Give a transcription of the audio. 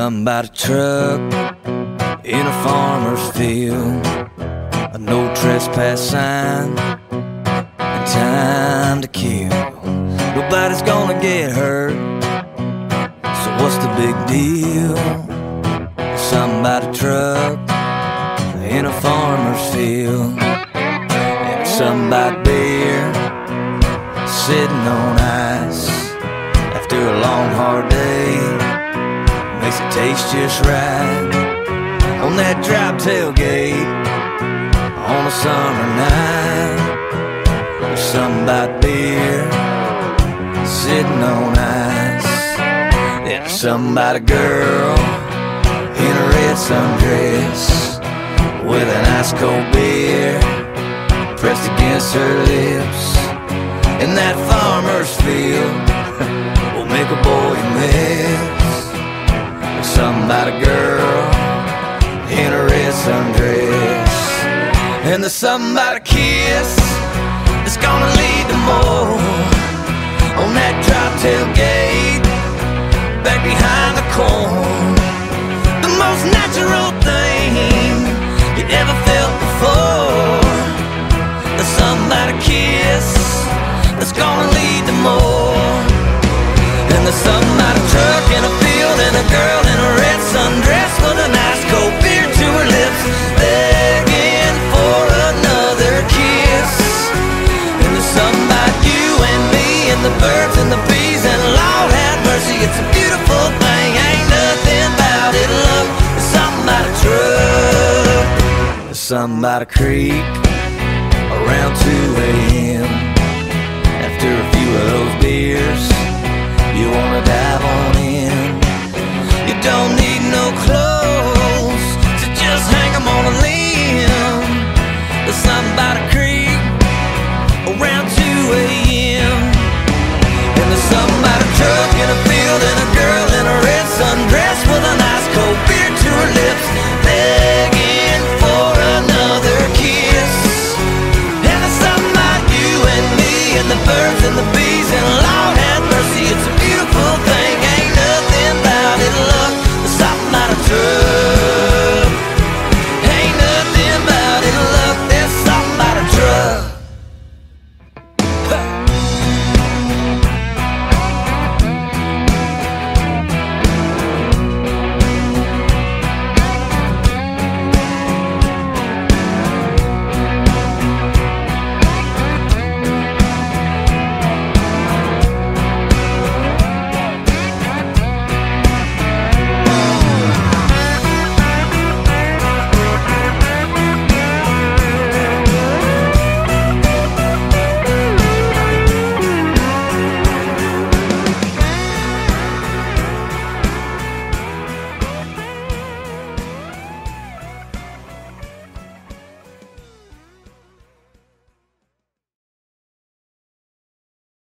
Something about a truck in a farmer's field, a no trespass sign, and time to kill. Nobody's gonna get hurt, so what's the big deal? Something about a truck in a farmer's field, and something about beer sitting on ice after a long hard day. Makes it taste just right on that drop tailgate on a summer night. There's something about beer sitting on ice. There's something about a girl in a red sundress with an ice cold beer pressed against her lips. In that farmer's field will make a boy miss. There's something about a girl in a red sundress, and there's something about a kiss that's gonna lead to more on that drop tailgate back behind the corn. The most natural thing you ever felt before. There's something about a kiss that's gonna lead to more. And there's something about a truck in a field and a girl in a red sundress with an ice cold beer to her lips, begging for another kiss. And there's something about you and me and the birds and the bees, and Lord have mercy, it's a beautiful thing. Ain't nothing about it, love. There's something about a truck. There's something about a creek around 2 a.m. After a few of those beers, you wanna dive on in. You don't need